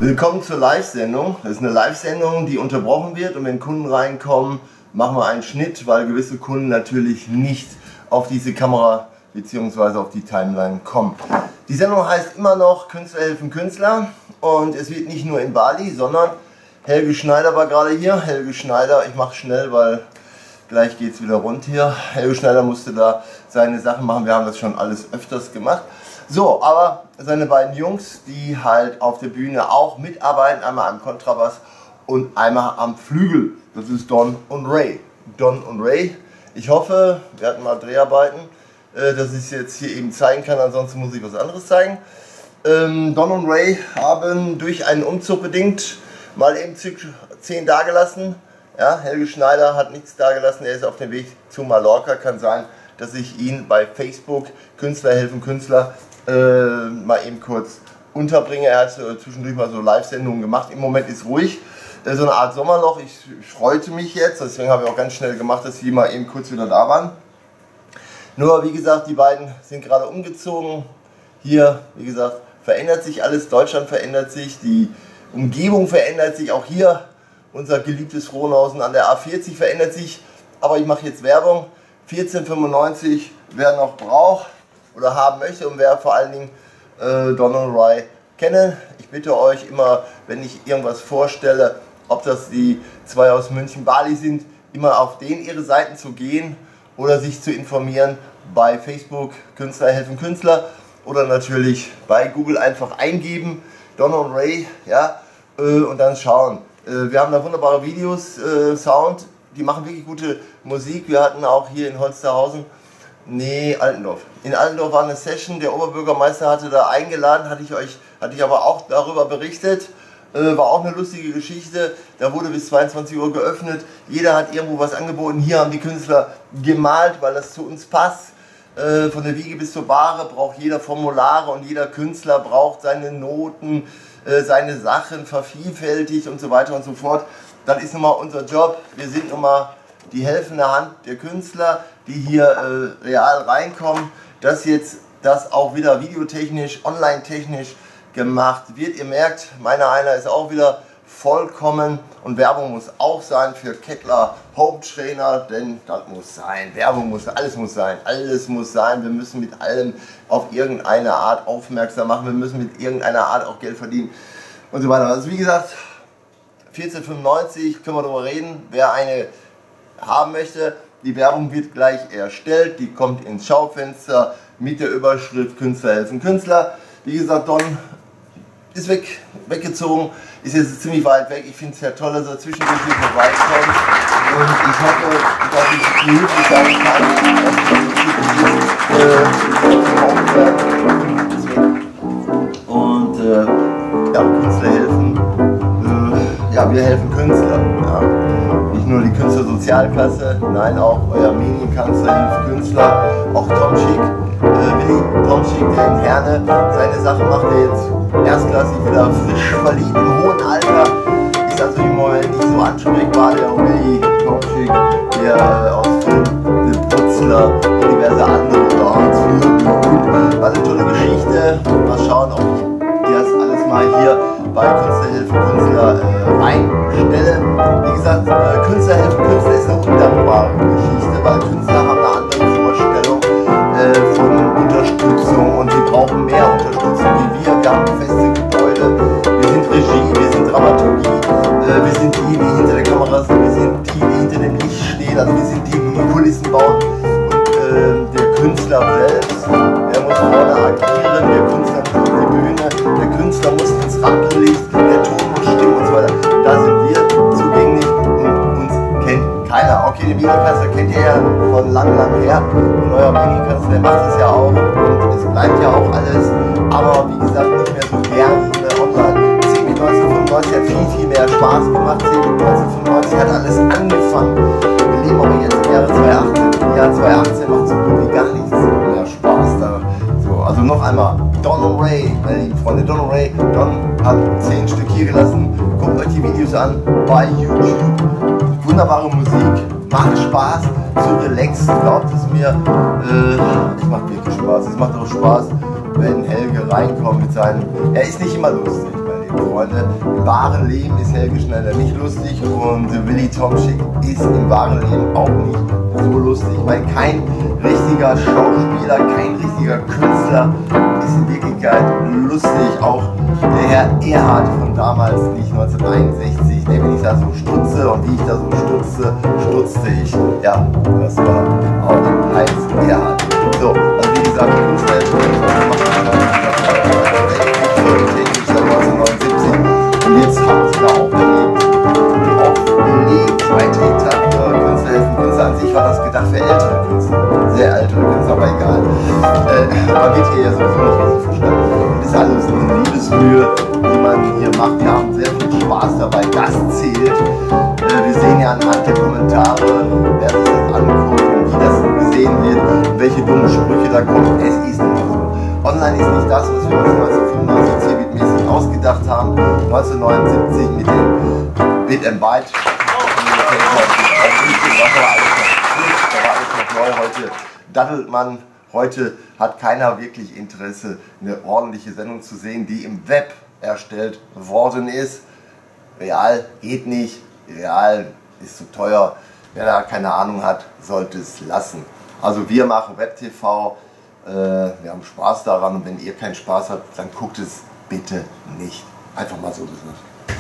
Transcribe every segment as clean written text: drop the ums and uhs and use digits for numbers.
Willkommen zur Live-Sendung. Das ist eine Live-Sendung, die unterbrochen wird, und wenn Kunden reinkommen, machen wir einen Schnitt, weil gewisse Kunden natürlich nicht auf diese Kamera bzw. auf die Timeline kommen. Die Sendung heißt immer noch Künstler helfen Künstler, und es wird nicht nur in Bali, sondern Helge Schneider war gerade hier. Helge Schneider, ich mache schnell, weil gleich geht es wieder rund hier. Helge Schneider musste da seine Sachen machen, wir haben das schon alles öfters gemacht. So, aber seine beiden Jungs, die halt auf der Bühne auch mitarbeiten, einmal am Kontrabass und einmal am Flügel. Das ist Don und Ray. Don und Ray. Ich hoffe, wir hatten mal Dreharbeiten, dass ich es jetzt hier eben zeigen kann, ansonsten muss ich was anderes zeigen. Don und Ray haben durch einen Umzug bedingt mal eben 10 dagelassen. Ja, Helge Schneider hat nichts dagelassen, er ist auf dem Weg zu Mallorca. Kann sein, dass ich ihn bei Facebook, Künstler helfen Künstler, mal eben kurz unterbringe. Er hat zwischendurch mal so Live-Sendungen gemacht. Im Moment ist ruhig, so eine Art Sommerloch. Ich freute mich jetzt, deswegen habe ich auch ganz schnell gemacht, dass sie mal eben kurz wieder da waren. Nur wie gesagt, die beiden sind gerade umgezogen. Hier, wie gesagt, verändert sich alles, Deutschland verändert sich, die Umgebung verändert sich, auch hier unser geliebtes Frohnhausen an der A40 verändert sich. Aber ich mache jetzt Werbung. 14,95, wer noch braucht oder haben möchte, und wer vor allen Dingen Don und Ray kennen. Ich bitte euch immer, wenn ich irgendwas vorstelle, ob das die zwei aus München, Bali sind, immer auf denen ihre Seiten zu gehen oder sich zu informieren bei Facebook Künstler helfen Künstler oder natürlich bei Google einfach eingeben Don und Ray, ja, und dann schauen. Wir haben da wunderbare Videos, Sound, die machen wirklich gute Musik. Wir hatten auch hier in Holsterhausen, nee, Altendorf. In Altendorf war eine Session, der Oberbürgermeister hatte da eingeladen, hatte ich aber auch darüber berichtet. War auch eine lustige Geschichte. Da wurde bis 22 Uhr geöffnet. Jeder hat irgendwo was angeboten. Hier haben die Künstler gemalt, weil das zu uns passt. Von der Wiege bis zur Bahre braucht jeder Formulare, und jeder Künstler braucht seine Noten, seine Sachen vervielfältigt und so weiter und so fort. Das ist nun mal unser Job. Wir sind nun mal die helfende Hand der Künstler, die hier real reinkommen, dass jetzt das auch wieder videotechnisch, online-technisch gemacht wird. Ihr merkt, einer ist auch wieder vollkommen, und Werbung muss auch sein für Kettler Home Trainer, denn das muss sein, Werbung muss, alles muss sein, wir müssen mit allem auf irgendeine Art aufmerksam machen, wir müssen mit irgendeiner Art auch Geld verdienen und so weiter. Also wie gesagt, 14,95 können wir darüber reden, wer eine haben möchte. Die Werbung wird gleich erstellt, die kommt ins Schaufenster mit der Überschrift Künstler helfen Künstler. Wie gesagt, Don ist weggezogen, ist jetzt ziemlich weit weg. Ich finde es ja toll, dass er zwischendurch hier vorbeikommt, und ich hoffe, dass ich gemütlich sein kann. Und ja, Künstler helfen. Ja, wir helfen Künstler. Ja. Nicht nur die Künstlersozialkasse, nein, auch euer Medienkanzler hilft Künstler, auch Tom Schick, Willi Tom Schick, der in Herne seine Sache macht, der jetzt erstklassig wieder frisch verliebt im hohen Alter, ist also im Moment nicht so ansprechbar, der Willi Tom Schick, der aus Film, der Putzler und diverse andere, oder Hans Führer, war eine tolle Geschichte. Mal schauen, ob ich das alles mal hier bei Künstler helfen Künstler reinstelle. Wie gesagt, Künstler helfen Künstler ist eine undankbare Geschichte, weil Künstler haben eine andere Vorstellung von Unterstützung, und die brauchen mehr Unterstützung wie wir. Wir haben feste Gebäude, wir sind Regie, wir sind Dramaturgie, wir sind die hinter der Kamera sind, wir sind die hinter dem Licht stehen, also wir sind die Kulissen bauen, und der Künstler selbst, der muss vorne agieren, der Künstler muss auf die Bühne, der Künstler muss ins Rampenlicht, der Ton muss stimmen und so weiter. Da sind wir zugänglich, und uns kennt keiner. Okay, den Medienkanzler kennt ihr ja von lang her, und euer Medienkanzler, der macht es ja auch, und es bleibt ja auch alles, aber wie gesagt, nicht mehr so gern online. CeBIT 1995 hat viel mehr Spaß gemacht. CeBIT 1995 hat alles angefangen. Wir leben aber jetzt im Jahre 2018. Im Jahr 2018 macht so gut wie gar nichts mehr Spaß da. So, also noch einmal, Don und Ray, meine lieben Freunde, Don und Ray. Don hat 10 Stück hier gelassen. Guckt euch die Videos an bei YouTube. Wunderbare Musik, macht Spaß, so relaxed, glaubt es mir. Es macht wirklich Spaß. Es macht auch Spaß, wenn Helge reinkommt mit seinen. Er ist nicht immer lustig, meine lieben Freunde, im wahren Leben ist Helge Schneider nicht lustig und Willi Tomschick ist im wahren Leben auch nicht so lustig. Ich meine, kein richtiger Schauspieler, kein richtiger Künstler ist in Wirklichkeit lustig. Auch der Herr Erhardt von damals nicht, 1961, wenn ich da so stutze und wie ich da so stutzte ich. Ja, das war auch Heinz Erhardt. So, also wie gesagt, Künstler ist und jetzt haben sie da aufgelegt, zweite Etappe, Künstler helfen Künstler. An sich war das gedacht für ältere Künstler, sehr ältere Künstler, aber egal. Man wird hier ja sowieso nicht richtig verstanden. Das ist alles eine Liebesmühe, die man hier macht. Wir haben sehr viel Spaß dabei, das zählt. Wir sehen ja anhand der Kommentare, wer sich das anguckt und wie das gesehen wird und welche dummen Sprüche da kommen. Es ist nicht so. Online ist nicht das, was wir uns 1995 Cebit-mäßig ausgedacht haben. 1979 mit dem Bit and Byte. Da war alles noch neu. Heute daddelt man. Heute hat keiner wirklich Interesse, eine ordentliche Sendung zu sehen, die im Web erstellt worden ist. Real geht nicht. Real ist zu teuer. Wer da keine Ahnung hat, sollte es lassen. Also wir machen Web-TV. Wir haben Spaß daran und wenn ihr keinen Spaß habt, dann guckt es bitte nicht. Einfach mal so gesagt.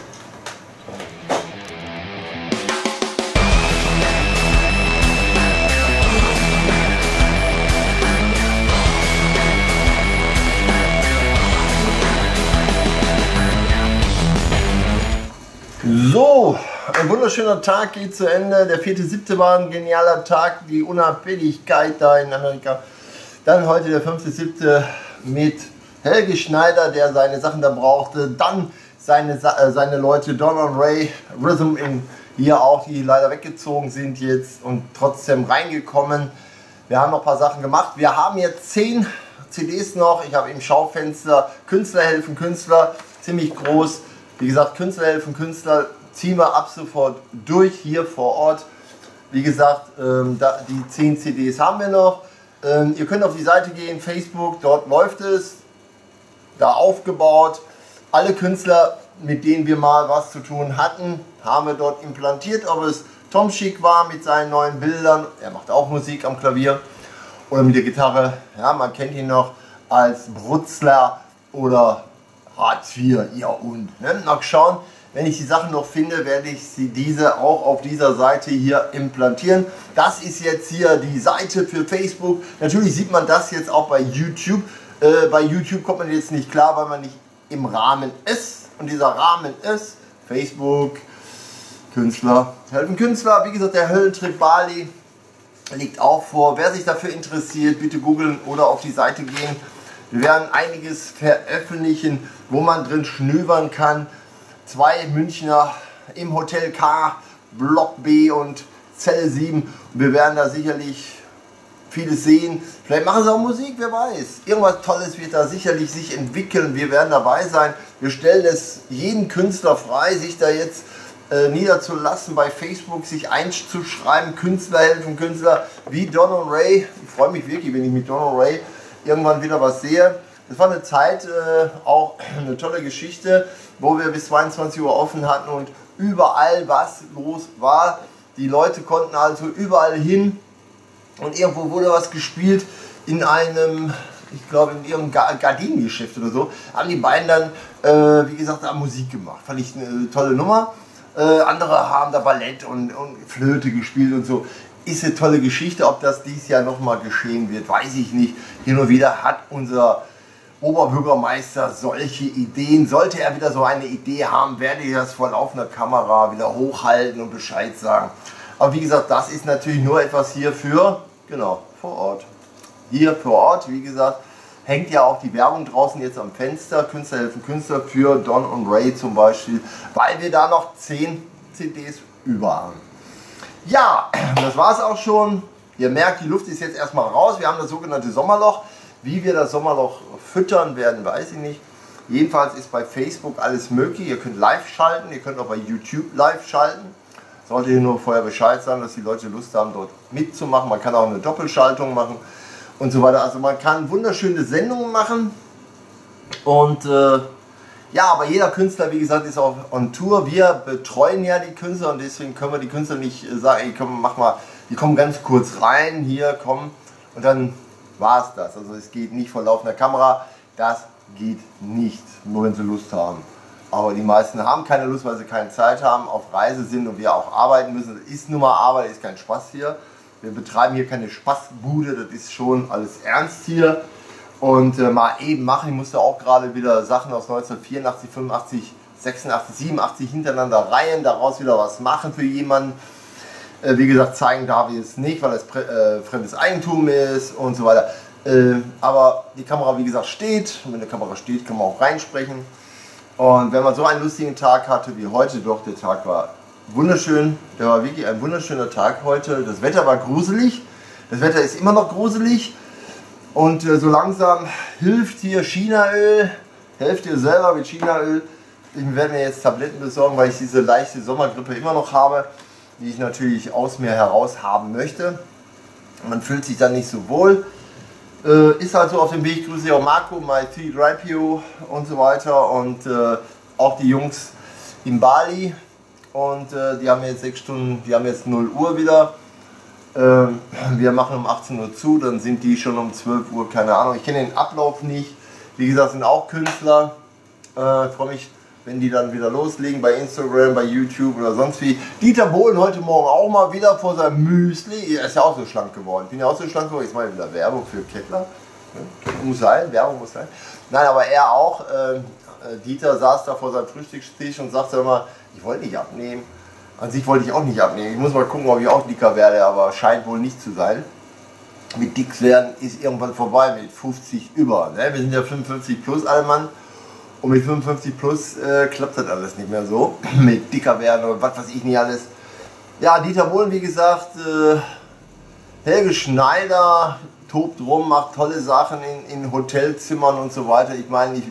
So, ein wunderschöner Tag geht zu Ende. Der 4.7. war ein genialer Tag, die Unabhängigkeit da in Amerika. Dann heute der 5.7. mit Helge Schneider, der seine Sachen da brauchte. Dann seine Leute Don und Ray, Rhythm hier auch, die leider weggezogen sind jetzt und trotzdem reingekommen. Wir haben noch ein paar Sachen gemacht. Wir haben jetzt 10 CDs noch. Ich habe im Schaufenster Künstler helfen Künstler, ziemlich groß. Wie gesagt, Künstler helfen Künstler ziehen wir ab sofort durch hier vor Ort. Wie gesagt, die 10 CDs haben wir noch. Ihr könnt auf die Seite gehen, Facebook, dort läuft es, da aufgebaut. Alle Künstler, mit denen wir mal was zu tun hatten, haben wir dort implantiert. Ob es Tomschick war mit seinen neuen Bildern, er macht auch Musik am Klavier oder mit der Gitarre. Ja, man kennt ihn noch als Brutzler oder Hartz IV, ja und. Ne? Mal schauen, wenn ich die Sachen noch finde, werde ich diese auch auf dieser Seite hier implantieren. Das ist jetzt hier die Seite für Facebook. Natürlich sieht man das jetzt auch bei YouTube. Bei YouTube kommt man jetzt nicht klar, weil man nicht im Rahmen ist. Und dieser Rahmen ist Facebook, Künstler helfen Künstler. Wie gesagt, der Höllentrip Bali liegt auch vor. Wer sich dafür interessiert, bitte googeln oder auf die Seite gehen. Wir werden einiges veröffentlichen, wo man drin schnübern kann. 2 Münchner im Hotel K, Block B und Zelle 7. Und wir werden da sicherlich vieles sehen. Vielleicht machen sie auch Musik, wer weiß. Irgendwas Tolles wird da sicherlich sich entwickeln. Wir werden dabei sein. Wir stellen es jedem Künstler frei, sich da jetzt niederzulassen, bei Facebook sich einzuschreiben. Künstler helfen Künstler wie Don und Ray. Ich freue mich wirklich, wenn ich mit Don und Ray irgendwann wieder was sehe. Es war eine Zeit, auch eine tolle Geschichte, wo wir bis 22 Uhr offen hatten und überall was los war. Die Leute konnten also überall hin und irgendwo wurde was gespielt in einem, ich glaube in ihrem Gardinengeschäft oder so, haben die beiden dann, wie gesagt, da Musik gemacht. Fand ich eine tolle Nummer. Andere haben da Ballett und Flöte gespielt und so. Ist eine tolle Geschichte. Ob das dieses Jahr nochmal geschehen wird, weiß ich nicht. Hin und wieder hat unser Oberbürgermeister solche Ideen. Sollte er wieder so eine Idee haben, werde ich das vor laufender Kamera wieder hochhalten und Bescheid sagen. Aber wie gesagt, das ist natürlich nur etwas hier für, genau, vor Ort. Hier vor Ort, wie gesagt, hängt ja auch die Werbung draußen jetzt am Fenster. Künstler helfen Künstler für Don und Ray zum Beispiel, weil wir da noch 10 CDs über haben. Ja, das war es auch schon. Ihr merkt, die Luft ist jetzt erstmal raus. Wir haben das sogenannte Sommerloch. Wie wir das Sommerloch füttern werden, weiß ich nicht. Jedenfalls ist bei Facebook alles möglich. Ihr könnt live schalten, ihr könnt auch bei YouTube live schalten. Sollte ihr nur vorher Bescheid sagen, dass die Leute Lust haben, dort mitzumachen. Man kann auch eine Doppelschaltung machen und so weiter. Also man kann wunderschöne Sendungen machen. Und Ja, aber jeder Künstler, wie gesagt, ist auch on Tour. Wir betreuen ja die Künstler und deswegen können wir die Künstler nicht sagen, ey, komm, mach mal, die kommen ganz kurz rein, hier, komm, und dann war es das. Also es geht nicht vor laufender Kamera, das geht nicht, nur wenn sie Lust haben. Aber die meisten haben keine Lust, weil sie keine Zeit haben, auf Reise sind und wir auch arbeiten müssen. Das ist nun mal Arbeit, ist kein Spaß hier. Wir betreiben hier keine Spaßbude, das ist schon alles ernst hier. Und mal eben machen, ich musste auch gerade wieder Sachen aus 1984, 85, 86, 87 hintereinander reihen, daraus wieder was machen für jemanden. Wie gesagt, zeigen darf ich es nicht, weil es fremdes Eigentum ist und so weiter. Aber die Kamera, wie gesagt, steht. Und wenn die Kamera steht, kann man auch reinsprechen. Und wenn man so einen lustigen Tag hatte wie heute, doch, der Tag war wunderschön. Der war wirklich ein wunderschöner Tag heute. Das Wetter war gruselig. Das Wetter ist immer noch gruselig. Und so langsam hilft hier Chinaöl. Helft ihr selber mit Chinaöl. Ich werde mir jetzt Tabletten besorgen, weil ich diese leichte Sommergrippe immer noch habe, die ich natürlich aus mir heraus haben möchte. Man fühlt sich dann nicht so wohl. Ist halt so auf dem Weg. Ich grüße auch Marco, My3PO und so weiter. Und auch die Jungs in Bali. Und die haben jetzt 6 Stunden, die haben jetzt 0 Uhr wieder. Wir machen um 18 Uhr zu, dann sind die schon um 12 Uhr, keine Ahnung. Ich kenne den Ablauf nicht. Wie gesagt, sind auch Künstler. Ich freue mich, wenn die dann wieder loslegen bei Instagram, bei YouTube oder sonst wie. Dieter Bohlen heute Morgen auch mal wieder vor seinem Müsli. Er ist ja auch so schlank geworden. Ich bin ja auch so schlank geworden. Jetzt mal wieder Werbung für Kettler. Muss sein, Werbung muss sein. Nein, aber er auch. Dieter saß da vor seinem Frühstückstisch und sagte immer, ich wollte nicht abnehmen. An sich wollte ich auch nicht abnehmen. Ich muss mal gucken, ob ich auch dicker werde, aber scheint wohl nicht zu sein. Mit dick werden ist irgendwann vorbei mit 50 über. Ne? Wir sind ja 55 plus alle Mann. Und mit 55 plus klappt das alles nicht mehr so. Mit dicker werden oder was weiß ich nicht alles. Ja, Dieter Bohlen, wie gesagt, Helge Schneider tobt rum, macht tolle Sachen in Hotelzimmern und so weiter. Ich meine,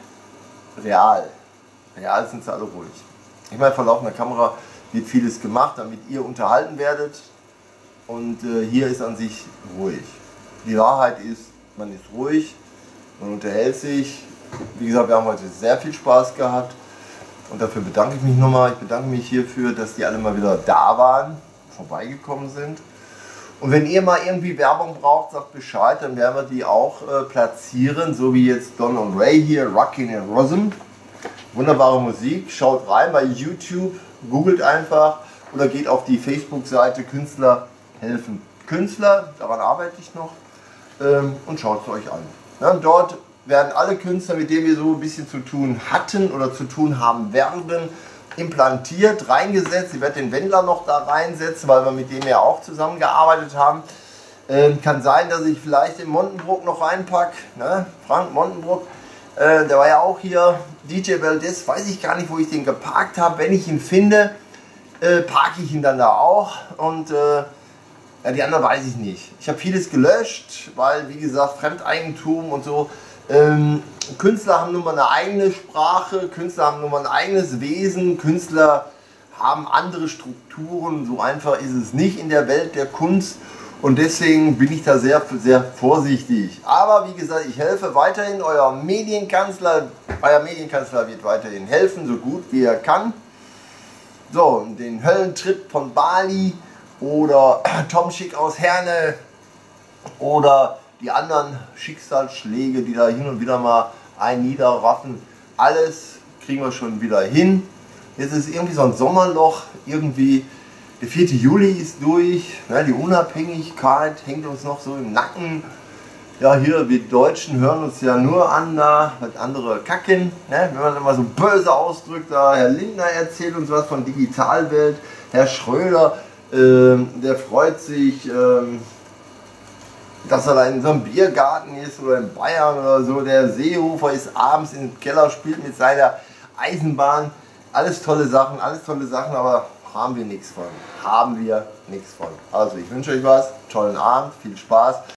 real sind sie alle ruhig. Ich meine, vor laufender Kamera wird vieles gemacht, damit ihr unterhalten werdet. Und hier ist an sich ruhig. Die Wahrheit ist, man ist ruhig, man unterhält sich. Wie gesagt, wir haben heute sehr viel Spaß gehabt. Und dafür bedanke ich mich nochmal. Ich bedanke mich hierfür, dass die alle mal wieder da waren, vorbeigekommen sind. Und wenn ihr mal irgendwie Werbung braucht, sagt Bescheid, dann werden wir die auch platzieren. So wie jetzt Don und Ray hier, Rockin' and Rhythm. Wunderbare Musik. Schaut rein bei YouTube. Googelt einfach oder geht auf die Facebook-Seite Künstler helfen Künstler, daran arbeite ich noch, und schaut es euch an. Ja, dort werden alle Künstler, mit denen wir so ein bisschen zu tun hatten oder zu tun haben werden, implantiert, reingesetzt. Ich werde den Wendler noch da reinsetzen, weil wir mit dem ja auch zusammengearbeitet haben. Kann sein, dass ich vielleicht den Montenbrook noch reinpacke, ne? Frank Montenbrook. Der war ja auch hier, DJ Valdez, weiß ich gar nicht, wo ich den geparkt habe. Wenn ich ihn finde, parke ich ihn dann da auch. Und ja, die anderen weiß ich nicht. Ich habe vieles gelöscht, weil, wie gesagt, Fremdeigentum und so. Künstler haben nun mal eine eigene Sprache, Künstler haben nun mal ein eigenes Wesen, Künstler haben andere Strukturen. So einfach ist es nicht in der Welt der Kunst. Und deswegen bin ich da sehr, sehr vorsichtig. Aber wie gesagt, ich helfe weiterhin. Euer Medienkanzler wird weiterhin helfen, so gut wie er kann. So, den Höllentrip von Bali oder Tom Schick aus Herne oder die anderen Schicksalsschläge, die da hin und wieder mal einen niederraffen. Alles kriegen wir schon wieder hin. Jetzt ist irgendwie so ein Sommerloch, irgendwie. Der 4. Juli ist durch, ne, die Unabhängigkeit hängt uns noch so im Nacken. Ja, hier, wir Deutschen hören uns ja nur an, da was andere kacken. Ne? Wenn man das mal so böse ausdrückt, da Herr Lindner erzählt uns was von Digitalwelt. Herr Schröder, der freut sich, dass er da in so einem Biergarten ist oder in Bayern oder so. Der Seehofer ist abends im Keller, spielt mit seiner Eisenbahn. Alles tolle Sachen, aber haben wir nichts von. Also ich wünsche euch was, tollen Abend, viel Spaß.